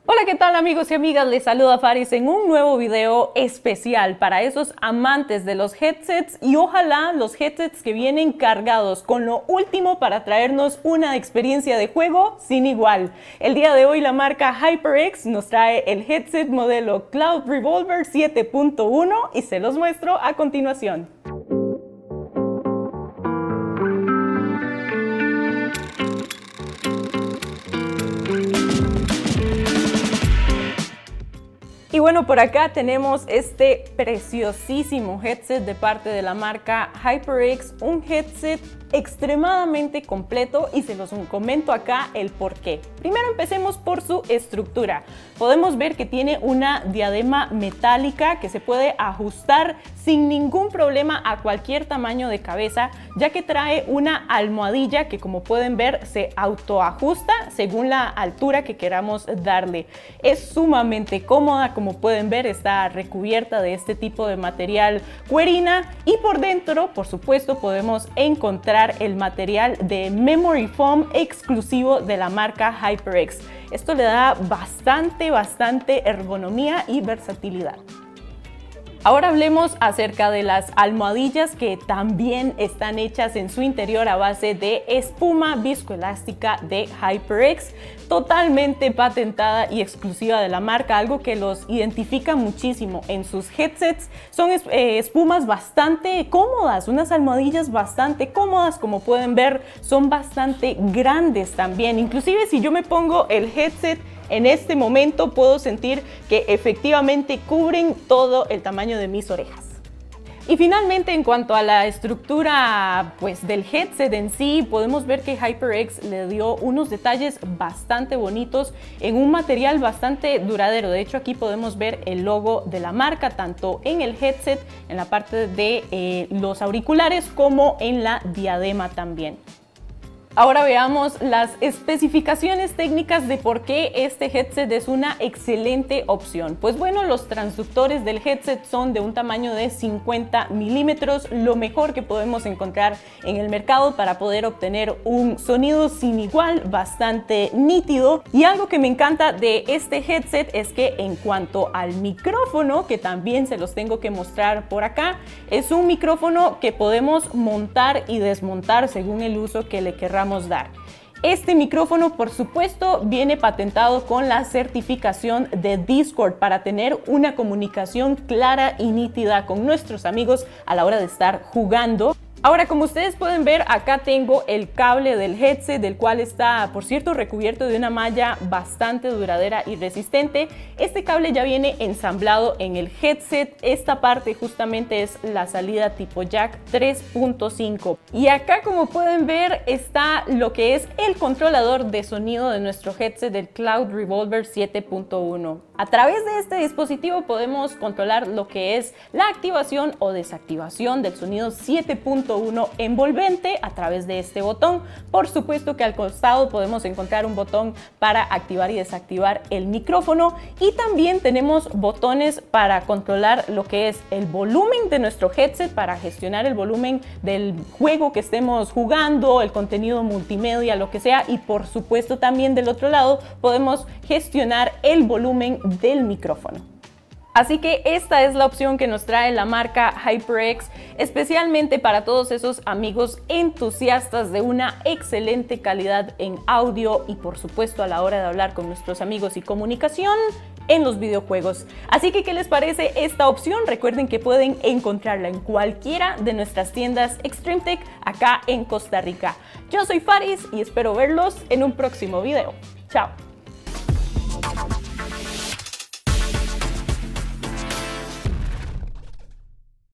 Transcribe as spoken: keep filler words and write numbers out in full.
Hola, ¿qué tal amigos y amigas? Les saluda Faris en un nuevo video especial para esos amantes de los headsets y ojalá los headsets que vienen cargados con lo último para traernos una experiencia de juego sin igual. El día de hoy la marca HyperX nos trae el headset modelo Cloud Revolver siete punto uno y se los muestro a continuación. Y bueno, por acá tenemos este preciosísimo headset de parte de la marca HyperX, un headset extremadamente completo y se los comento acá el por qué. Primero empecemos por su estructura. Podemos ver que tiene una diadema metálica que se puede ajustar sin ningún problema a cualquier tamaño de cabeza, ya que trae una almohadilla que, como pueden ver, se autoajusta según la altura que queramos darle. Es sumamente cómoda, como pueden ver, está recubierta de este tipo de material cuerina y por dentro, por supuesto, podemos encontrar el material de memory foam exclusivo de la marca HyperX. Esto le da bastante, bastante ergonomía y versatilidad. Ahora hablemos acerca de las almohadillas que también están hechas en su interior a base de espuma viscoelástica de HyperX, totalmente patentada y exclusiva de la marca, algo que los identifica muchísimo en sus headsets. Son eh, espumas bastante cómodas, unas almohadillas bastante cómodas, como pueden ver, son bastante grandes también. Inclusive si yo me pongo el headset en este momento puedo sentir que efectivamente cubren todo el tamaño de mis orejas. Y finalmente, en cuanto a la estructura pues, del headset en sí, podemos ver que HyperX le dio unos detalles bastante bonitos en un material bastante duradero. De hecho, aquí podemos ver el logo de la marca tanto en el headset, en la parte de eh, los auriculares, como en la diadema también. Ahora veamos las especificaciones técnicas de por qué este headset es una excelente opción. Pues bueno, los transductores del headset son de un tamaño de cincuenta milímetros, lo mejor que podemos encontrar en el mercado para poder obtener un sonido sin igual, bastante nítido. Y algo que me encanta de este headset es que en cuanto al micrófono, que también se los tengo que mostrar por acá, es un micrófono que podemos montar y desmontar según el uso que le querramos dar. Este micrófono, por supuesto, viene patentado con la certificación de Discord para tener una comunicación clara y nítida con nuestros amigos a la hora de estar jugando. Ahora, como ustedes pueden ver, acá tengo el cable del headset, del cual está, por cierto, recubierto de una malla bastante duradera y resistente. Este cable ya viene ensamblado en el headset. Esta parte justamente es la salida tipo jack tres punto cinco. Y acá, como pueden ver, está lo que es el controlador de sonido de nuestro headset del Cloud Revolver siete punto uno. A través de este dispositivo podemos controlar lo que es la activación o desactivación del sonido siete punto uno envolvente a través de este botón. Por supuesto que al costado podemos encontrar un botón para activar y desactivar el micrófono, y también tenemos botones para controlar lo que es el volumen de nuestro headset, para gestionar el volumen del juego que estemos jugando, el contenido multimedia, lo que sea, y por supuesto también del otro lado podemos gestionar el volumen del micrófono. Así que esta es la opción que nos trae la marca HyperX, especialmente para todos esos amigos entusiastas de una excelente calidad en audio y por supuesto a la hora de hablar con nuestros amigos y comunicación en los videojuegos. Así que, ¿qué les parece esta opción? Recuerden que pueden encontrarla en cualquiera de nuestras tiendas ExtremeTech acá en Costa Rica. Yo soy Faris y espero verlos en un próximo video. Chao.